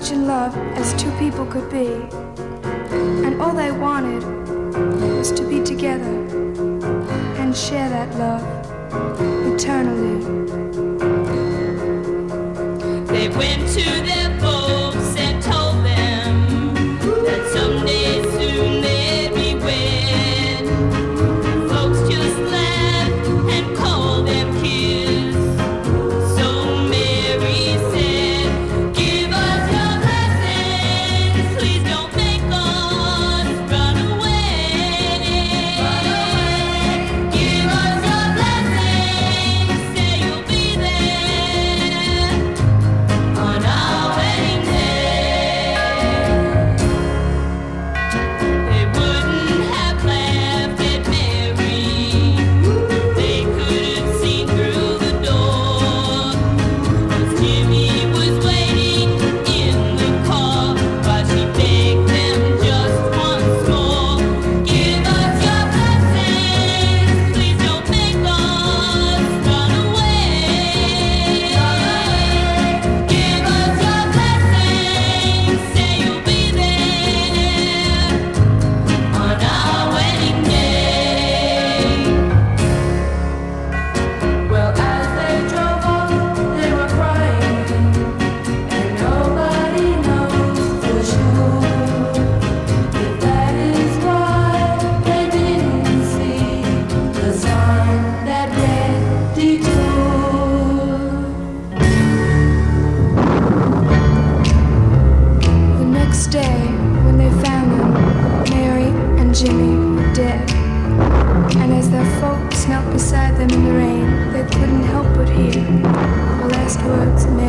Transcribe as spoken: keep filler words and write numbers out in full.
much in love as two people could be. And all they wanted was to be together and share that love eternally. They went to their folks and told them that someday soon they'd be wed. Folks just laughed and called them kids. So Mary said, "Give us your blessings, please don't make us run away. Give us your blessings, say you'll be there on our wedding day." They wouldn't have laughed at Mary. They could have seen through the door. 'Cause Jimmy was waiting in the car while she begged them just once more. "Give us your blessings, please don't make us run away. Give us your blessings, say you'll be there on our wedding day." Well, as they drove off, they were crying, and nobody knows for sure if that is why they didn't see the sign that read detour. The next day, when they found them, Mary and Jimmy were dead. And as their folks knelt beside them in the rain, they couldn't help but hear the last words